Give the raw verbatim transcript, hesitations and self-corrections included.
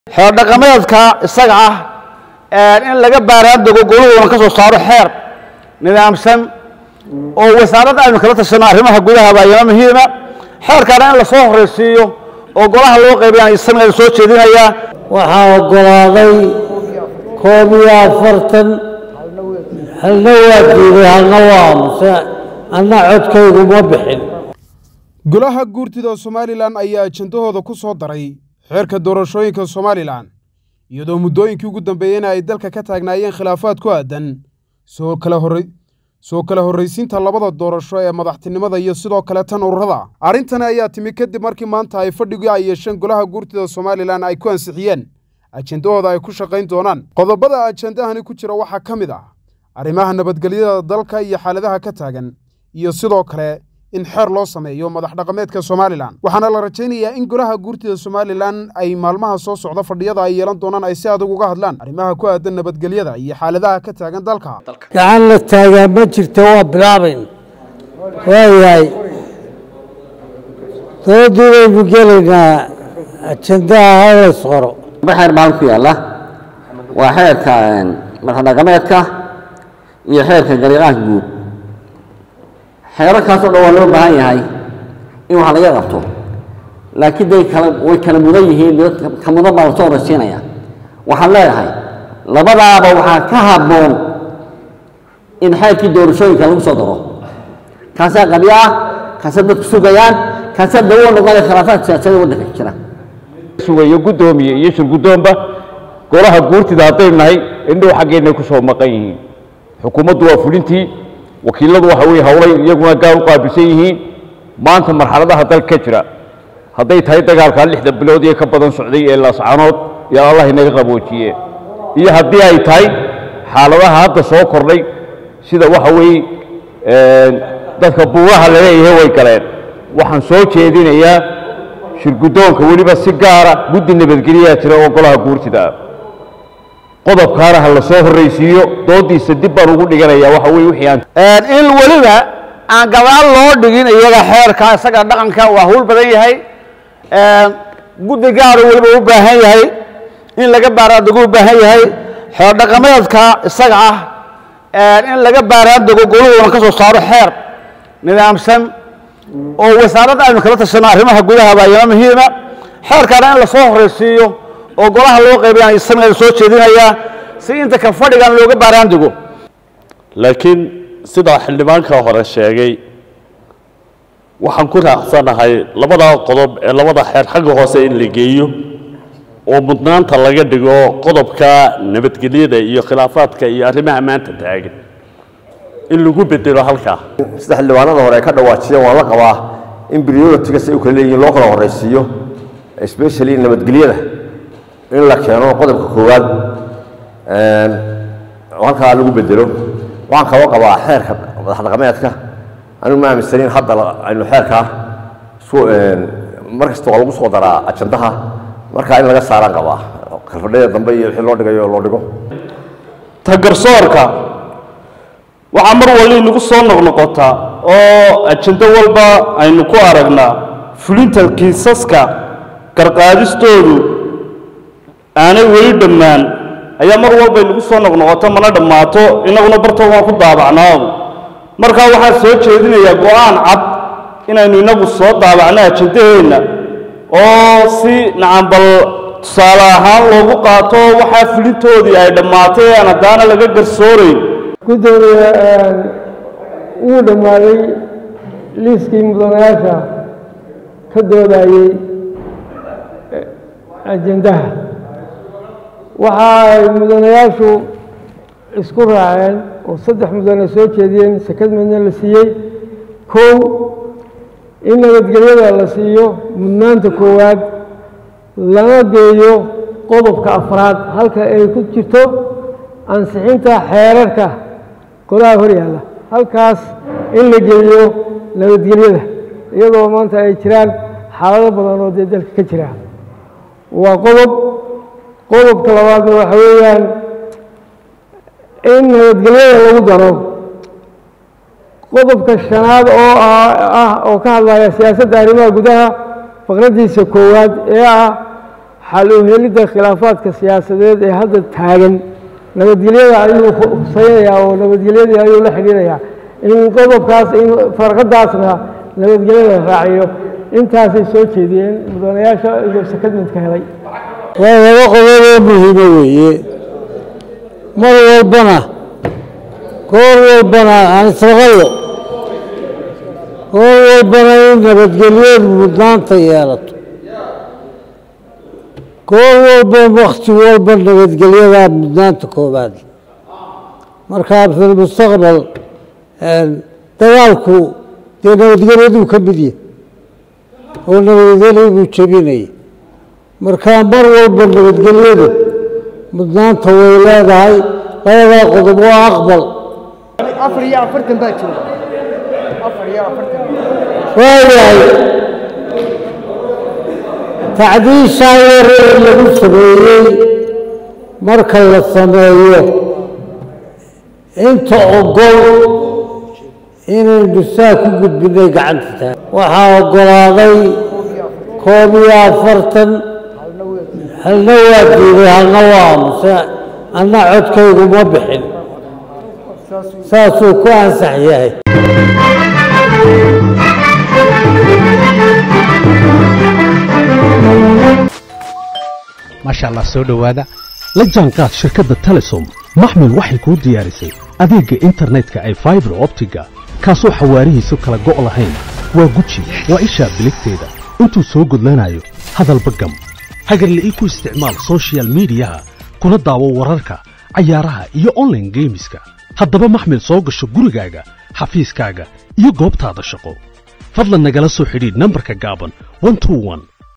xeer dhaqameedka isaga ah in laga baaraan dogo goluhu ka soo saaro xeer nidaamsan oo wasaaradda ay kala tashanaa arrimaha gudaha baa muhiima xeerkana in la soo horeysiiyo oo golaha loo qeybiyo isagana soo jeedinaya waxa ogolaaday koob iyo afartan halna waa diiday halna waa aamusay anna codkaygu ma bixin. golaha guurtida Somaliland ayaa ajandahooda ku soo daray xeerka doorashooyinka Somaliland iyadoo muddooyinkii ugu dambeeyayna ay dalka ka taagnaayeen khilaafaad ku aadan soo kala horey soo kala horeysiinta labada doorasho ee madaxtinimada iyo sidoo kale tan ururada. arrintan ayaa timi kadib markii maanta ay fadhigii ay yeesheen golaha guurtida Somaliland ay ku ansixiyeen ajandahooda ay ku shaqayn doonaan. qodobada ajandahani ku jira waxaa ka mid ah arrimaha nabadgelyada dalka iyo xaaladaha ka taagan iyo sidoo kale in xeer loo sameeyo madax dhaqameedka Somaliland. waxaana la rajaynayaa in golaha guurtida Somaliland ay maalmaha soo socda fadhiyada ay yeelan doonaan ay si adag uga hadlaan arrimaha ku aadan nabadgelyada iyo xaaladaha ka taagan dalka. gacan la taagaa ma jirto waa bilaabayn waayahay doodii baynu gelaynaa ajandaha hala soro xeer baan ku yaala waa xeerka madax dhaqameedka iyo xeerka gariiqaha guud xeerarkaas oo dhan loo baahan yahay in wax laga qabto laakiin day kala way kala mudan yihiin ka mudan baa soo horeysiinaya. waxaan leeyahay labadaaba waxaa ka habboon in xeerkii doorashooyinka lagu soo daro kaasaa qabyo ah kaasaa dadku sugayaan kaasaa dawo noqonaya khilaafaad siyaasadeed waddanka ka jira sugayo guddoomiye iyo shir guddoonba golaha guurtida haddaynu nahay indhow xaggeennay ku soo maqan yihiin. xukuumaddu waa fulintii wakiiladu waxa weeye howlay iyaguna gaar u qaabilsan yihiin maanta marxaladaha dalka ka jira hadday tahay dagaalka lixda bilood ee ka badan socday ee laascaanood yaa allah inaga qaboojiye iyo haddii ay tahay xaaladaha hadda soo kordhay sida waxa weeye dadka buuraha la leeyahay way galeen. waxaan soo jeedinayaa shir guddoonka weliba si gaara guddi nabadgelyaa jira oo golaha guurtida qodobkaana ha la soo horeysiiyo doodiisa dib baan ugu dhiganayaa waxa weeye wixii aan in waliba aan gadaal loo dhigin iyaga xeerka isaga dhaqanka waa hawl badan yahay guddi gaar oo waliba u baahan yahay in laga baaraan dogo u baahan yahay xeer dhaqameedka isaga ah in laga baaraan dogo goluhu ka soo saaro xeer nidaamsan oo wasaaradda ay kala tashanaa arrimaha gudaha baa muhiima xeerkana in la soo horeysiiyo oo golaha loo qeybiyo isagana soo jeedinaya si inta ka fadhigan looga baaraan digo. laakiin sida xildhibaanka hore sheegay waxaan ku raacsanahay labada qodob ee labada xeer xagga hoose in la geeyo oo mudnaanta laga dhigo qodobka nabadgelyada iyo khilaafaadka iyo arrimaha maanta taagan in lagu bedelo halka sida xildhibaanada hore ka dhawaajiyeen waa la qabaa in priority-ga si uu kala leeyahay loo kala horeysiiyo especially nabadgelyada in la keeno qodobka koowaad een halka lagu bedelo waxaan ka qabaa xeerka madax dhaqameedka anu ma aaminsanin hadda aynu xeerka soo een markasta waa lagu soo daraa ajandaha marka in laga saaran qabaa kalfadhida dambe iyo wixii loo dhigayo loo dhigo tagarsoorka waxa mar walba lagu soo noqnoqota oo ajanda walba aynu ku aragnaa fulinta kiisaska qarqaadistoodu aanay weli dhammaan ayaa mar walba lagu soo noqnoqoto mana dhammaato inaguna bartoo waan ku daabacnaa. markaa waxaa soo jeedinayaa go'aan cad inaynu inagu soo daabacno ajandaheenna oo si nacambal tusaale ahaan loogu qaato waxaa fulintoodii ay dhammaatay aan haddaana laga garsoorayn. guddoomiye wuu dhammaaday liiskii mudanayaasha ka doodayey ajandaha waxa ay mudanayaashu isku raaceen oo saddex mudane soo jeediyeen sakad midna la siiyey kow in nabadgelyada la siiyo mudnaanta koowaad lana geeyo qodobka afraad halka ay ku jirto ansixinta xeerarka golaha hor yaalla halkaas in la geeyo nabadgelyada iyadoo maanta ay jiraan xaalado badan oo dee dalka ka jira waa qodob qodobka labaadna waxa weeyaan in nabadgelyada lagu daro qodobka shanaad oo ah oo ka hadlaya siyaasadda arrimaha gudaha faqradiisa koowaad ee ah xal u helidda khilaafaadka siyaasadeed ee hadda taagan nabadgelyada ayuu khusaynayaa oo nabadgelyadii ayuu la xidhiidhayaa in qodobkaas in farqadaasna nabadgelyada raaciyo intaasay soo jeediyeen mudanayaasha iyo secondmentka helay waa laba qodob oo muhiimo weeye mar walbana goor walbana aan ismaqallo goor walbana in nabadgelyadu mudnaanta yeelato goor walba wakti walba nabadgelyadaa mudnaanta koobaad markaa fi lmustaqbal dagaalku dee nabadgelyaduu ka mid yahay oo nabadgelyaduu jebinaya markaa mar walba nabadgelyadu mudnaanta way leedahay labadaa qodob waa aqbal afar iyo afartan baa jooga afar iyo afartan waayahay tacdiishaa yar ee lagu sameeyey marka la sameeyo inta ogol inaynu saa ku gudbinay gacanta tahay waxaa oggolaaday koob iyo afartan halna waa diiday halna waa amuse anna codkaygu ma bixin saasuu ku ansax yahay maasha allah soo dhowaada la jaanqaad shirkadda telesom maxmil waxay kuu diyaarisay adeegga internetka ay fiber optiga kaasoo xawaarihiisu kala go' lahayn waa guji waa ishaa biligteeda intuu soo gudlanayo hadalba gam hagarle ii ku isticmaal social midiyaha kuna daawo wararka cayaaraha iyo online geemiska haddaba maxmil soo gasho gurigaaga xafiiskaaga iyo goobtaada shaqo fadlan nagala soo xidhiidh nambarka gaaban one two one